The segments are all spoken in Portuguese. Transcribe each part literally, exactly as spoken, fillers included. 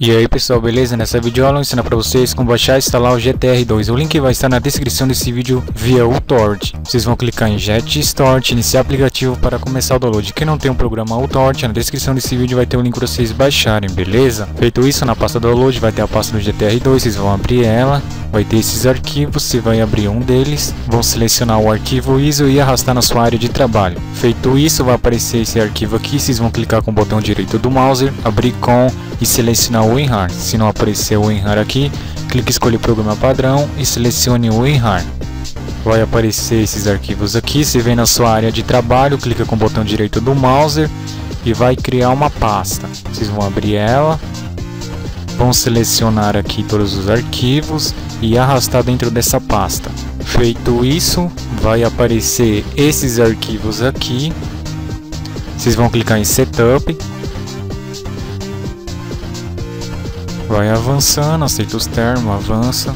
E aí pessoal, beleza? Nessa videoaula eu vou ensinar para vocês como baixar e instalar o G T R dois. O link vai estar na descrição desse vídeo via uTorrent. Vocês vão clicar em getStart, iniciar aplicativo para começar o download. Quem não tem um programa uTorrent, na descrição desse vídeo vai ter o link para vocês baixarem, beleza? Feito isso, na pasta download vai ter a pasta do G T R dois, vocês vão abrir ela. Vai ter esses arquivos, você vai abrir um deles, vão selecionar o arquivo I S O e arrastar na sua área de trabalho. Feito isso, vai aparecer esse arquivo aqui, vocês vão clicar com o botão direito do mouse, abrir com e selecionar o WinRAR. Se não aparecer o WinRAR aqui, clique em escolher programa padrão e selecione o WinRAR. Vai aparecer esses arquivos aqui, você vem na sua área de trabalho, clica com o botão direito do mouse e vai criar uma pasta. Vocês vão abrir ela, vão selecionar aqui todos os arquivos e arrastar dentro dessa pasta. Feito isso, vai aparecer esses arquivos aqui. Vocês vão clicar em Setup. Vai avançando, aceita os termos, avança.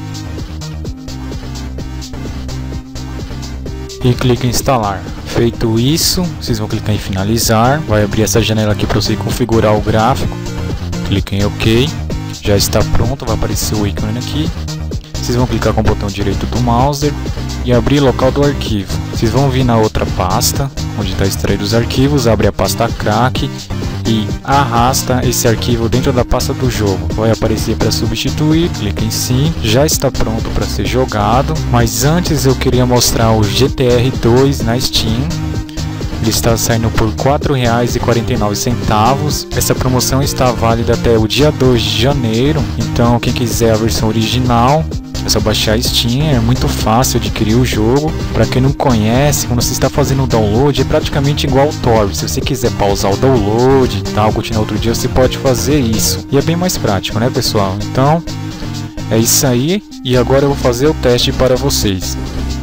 E clica em instalar. Feito isso, vocês vão clicar em finalizar. Vai abrir essa janela aqui para você configurar o gráfico. Clique em OK. Já está pronto, vai aparecer o ícone aqui. Vocês vão clicar com o botão direito do mouse e abrir local do arquivo. Vocês vão vir na outra pasta, onde está extraído os arquivos, abre a pasta crack e arrasta esse arquivo dentro da pasta do jogo. Vai aparecer para substituir, clique em sim, já está pronto para ser jogado. Mas antes eu queria mostrar o G T R dois na Steam. Ele está saindo por quatro reais e quarenta e nove centavos. Essa promoção está válida até o dia dois de janeiro. Então quem quiser a versão original, é só baixar a Steam, é muito fácil adquirir o jogo. Para quem não conhece, quando você está fazendo o download, é praticamente igual ao Torrent. Se você quiser pausar o download e tal, continuar outro dia, você pode fazer isso. E é bem mais prático, né pessoal? Então, é isso aí. E agora eu vou fazer o teste para vocês.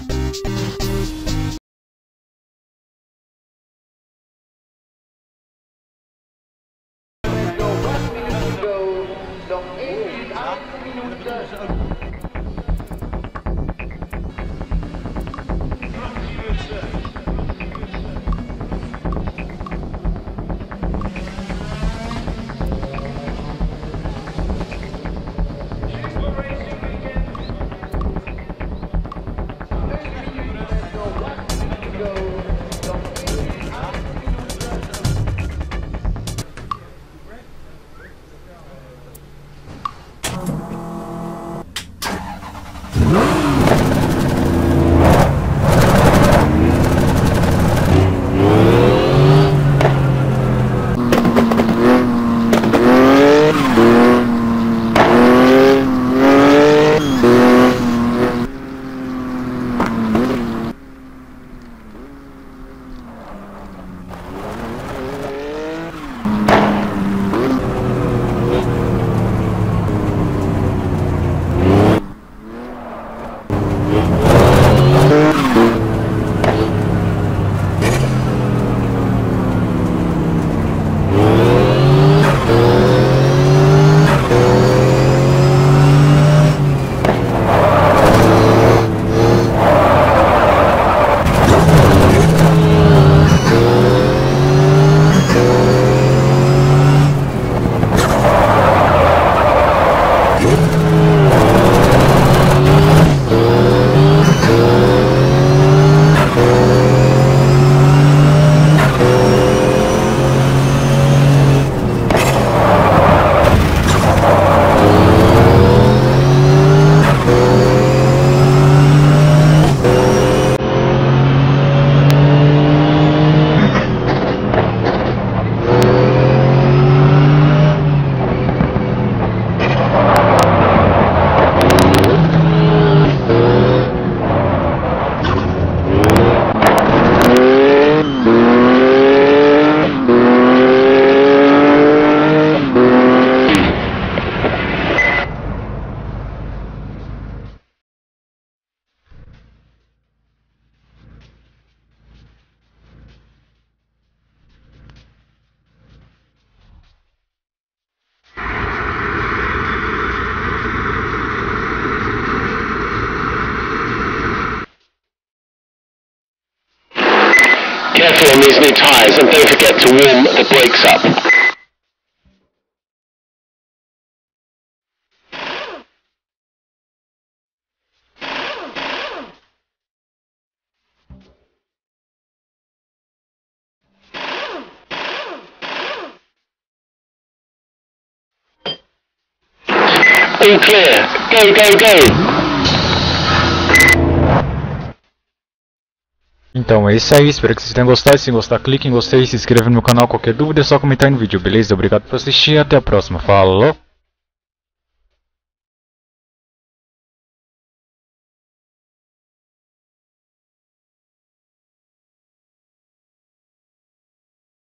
Careful on these new tyres, and don't forget to warm the brakes up. all clear. Go, go, go. Então é isso aí, espero que vocês tenham gostado. Se gostar, clique em gostei, se inscreva no meu canal. Qualquer dúvida é só comentar no vídeo, beleza? Obrigado por assistir e até a próxima. Falou!